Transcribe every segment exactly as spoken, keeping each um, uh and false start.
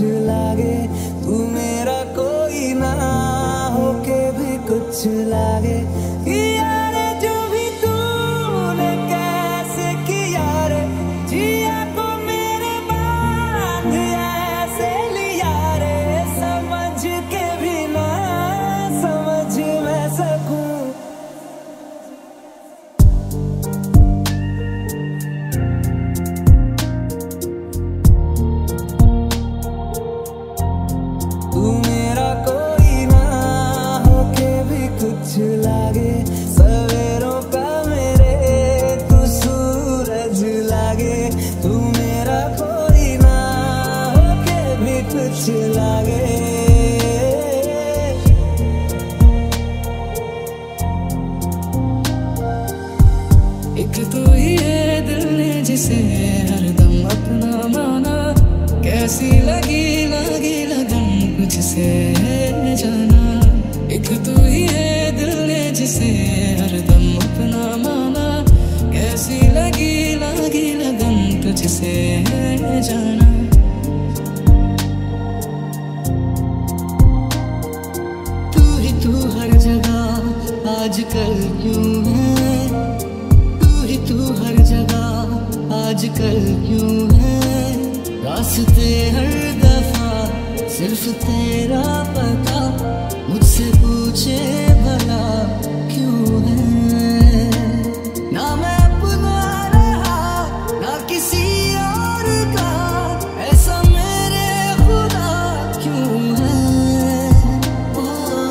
लागे, तू मेरा कोई ना होके भी कुछ लागे। यार जो भी तूने कैसे किया रे, जिया को मेरे बांध ऐसे लिया रे, समझ के भी ना समझ मैं सकूं। तू मेरा कोई ना होके भी कुछ लागे, सवेरों का मेरे तू सूरज लागे। तू मेरा कोई ना होके भी कुछ लागे। एक तू ही है दिल ने जिसे हरदम अपना माना, कैसी लगी लगी लगन मुझसे जाना। एक तू ही है दिल ने जिसे हरदम अपना माना, कैसी लगी लगी लगन तुझसे जाना। तू ही तू हर जगह आजकल क्यों है, तू ही तू हर जगह आजकल क्यों है। रास्ते हर दफा सिर्फ तेरा पता, मुझसे पूछे भला क्यों है। ना मैं अपना रहा ना किसी और का, ऐसा मेरे खुदा क्यों है। ओ,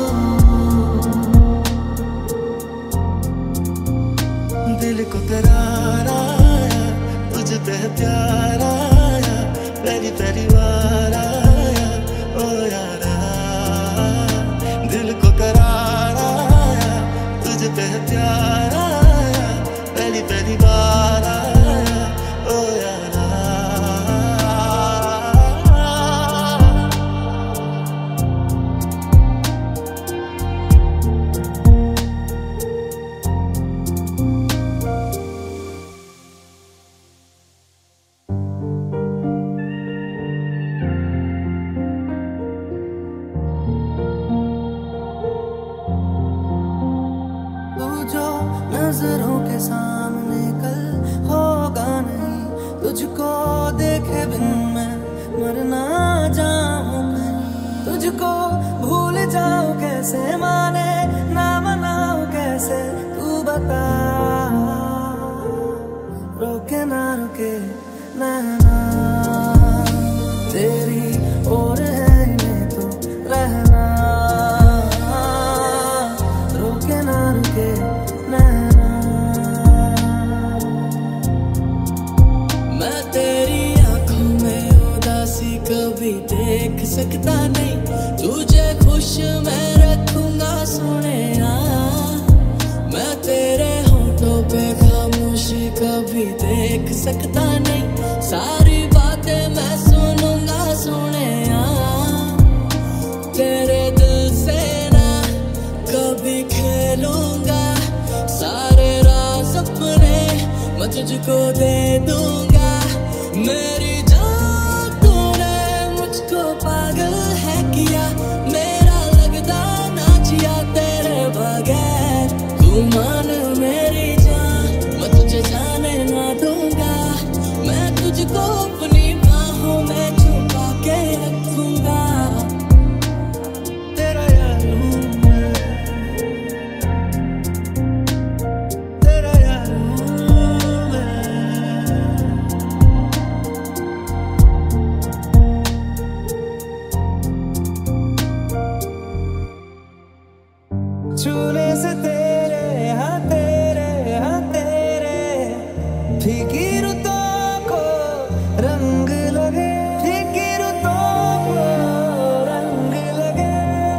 दिल को करार आया, तुझ पे प्यार आया, पहली पहली बार आया ओ यारा। दिल को करार आया, तुझ पे प्यार आया, पहली पहली बार आया ओ यारा। नजरों के सामने कल होगा नहीं, तुझको देखे बिन मैं मर ना जाऊं कहीं। तुझको भूल जाऊं कैसे, माने ना मनाऊं कैसे, तू बता। रोके ना रुके नैना तेरी और है इन्हें तो रहना, रोके ना रुके नैना। मैं तेरी आंखों में उदासी कभी देख सकता नहीं, तुझे खुश मैं रखूंगा सोने। मैं तेरे होठों पे खामोशी कभी देख सकता नहीं, सारी बातें मैं सुनूंगा सोने। तेरे दिल से ना कभी खेलूंगा, सारे राज अपने मैं तुझको दे दूंगा। मेरी जान तूने मुझको पागल है किया, मेरा लगता ना जिया तेरे बगैर। तू मान मेरी जान, मैं तुझे जाने ना दूंगा, मैं तुझको अपनी बाहों में छुपा के रखूंगा। तेरा यार हूँ मैं, तेरा यार हूँ मैं। छूने से तेरे हाँ तेरे हाँ तेरे, फीकी रुतों को रंग लगे, फीकी रुतों को रंग लगे।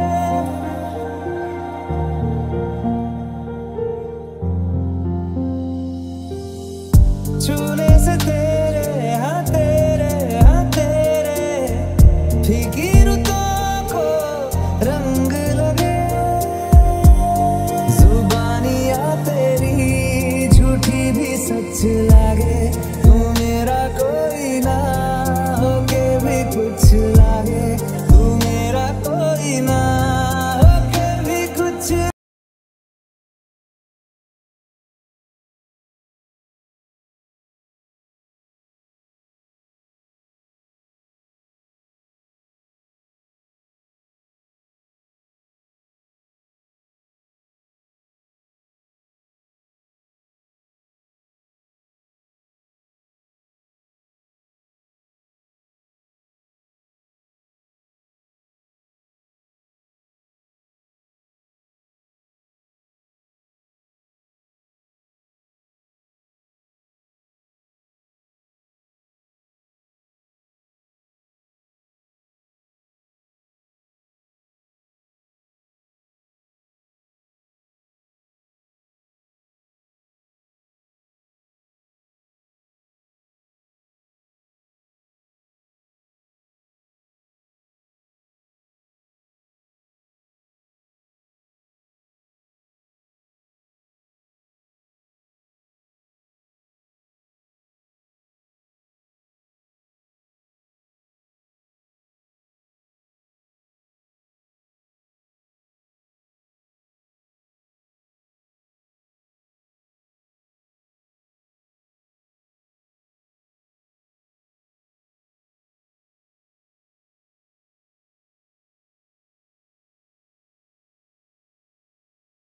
छूने से तेरे हाँ तेरे हाँ तेरे, फीकी रुतों को रंग